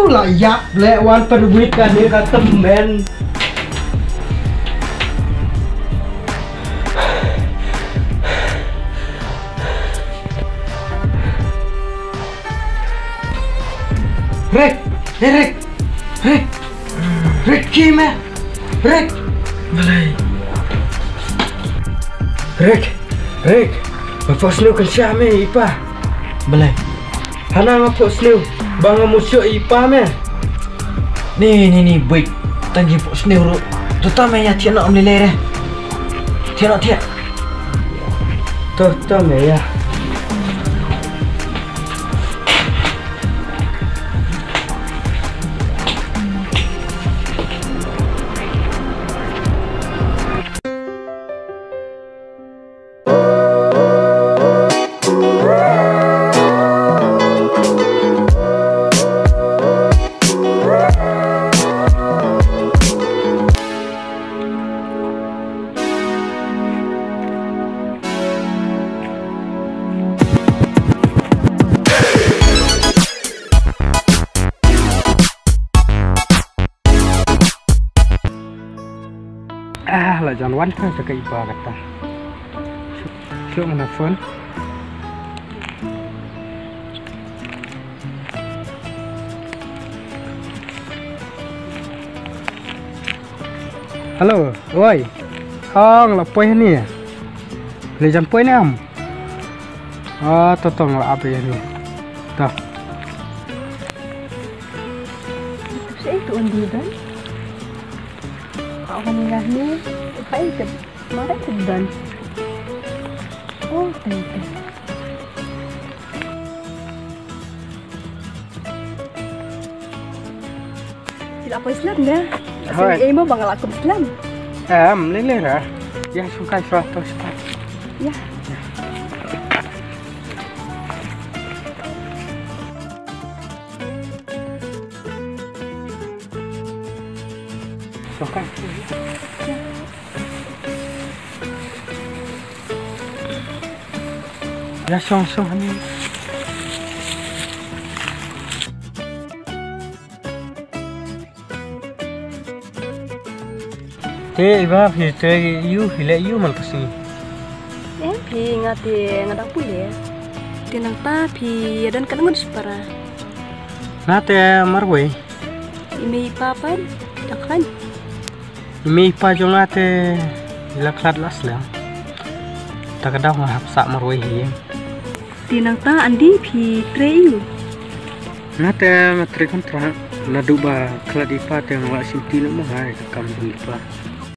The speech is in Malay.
layak lewan peduit kan dia kata men. Rek, Kime, Rek, balai, Rek, bapak selu kan siapa ipa, balai, hana ngapok selu, bang musuh ipa me, ni baik, tanggi pok selu, terutama ya tiada nak meleleh, tiada, terutama ya. Lah jangan wan kan jaga iba kata. Syuk mana phone. Halo, oi. Hong lapoi ni. Le jam poi ni am. Ah, totong lah apa ni. Dah. Saya tu undi dan. Orang ni phải chụp mới chụp định. Tidak apa Islam dah. Asyik emo bang laku Islam. Lele lah. Ya suka suatu cepat. Ya. Suka. Ya song ni. Te iba phi te yu hile yu mal kasi. Phi ngati ngadak pule. Tinang ta phi dan kan ngun separa. Nate marwe. Imi papan takkan. Imi pa jongate laklat lasla. Takadaw nga hapsa marwe hiye. Tinang ta andi phi treyu. Nate matri kontra nadu ba kladipa te wa simti mo hai kam pa.